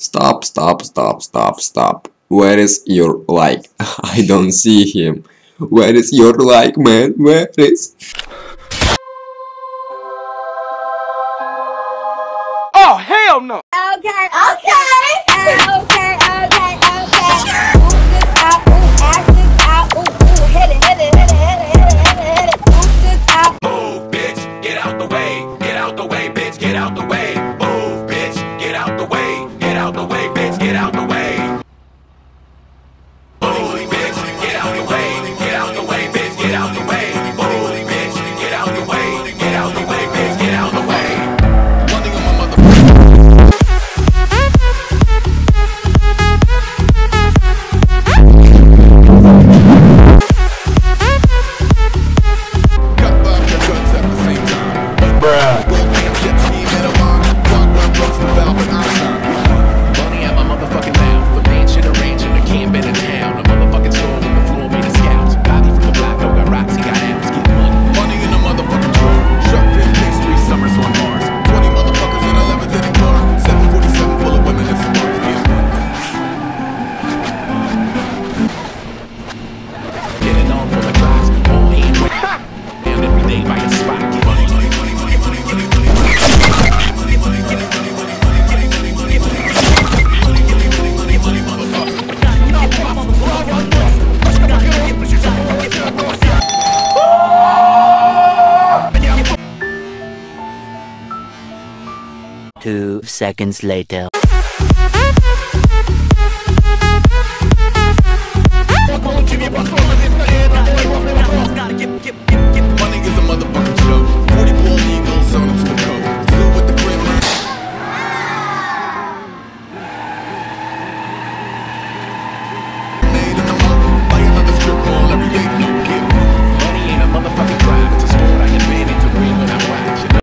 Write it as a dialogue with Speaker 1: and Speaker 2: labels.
Speaker 1: Stop, stop, stop, stop, stop. Where is your like? I don't see him. Where is your like, man? Where is?
Speaker 2: Oh, hell no!
Speaker 3: Okay, okay, okay, okay, okay. Move this out, ooh, act this out, ooh, ooh, hit it, hit it, hit it, hit it, hit it, hit it, hit it. Move this out.
Speaker 4: Move, bitch, get out the way, bitch, get out the way. Move, bitch, get out the way, bitch, get out the way. Move, bitch, get out the way, bitch, get out the way. Move, bitch, get out the way, bitch, get out the way. Running on my
Speaker 5: Two seconds later.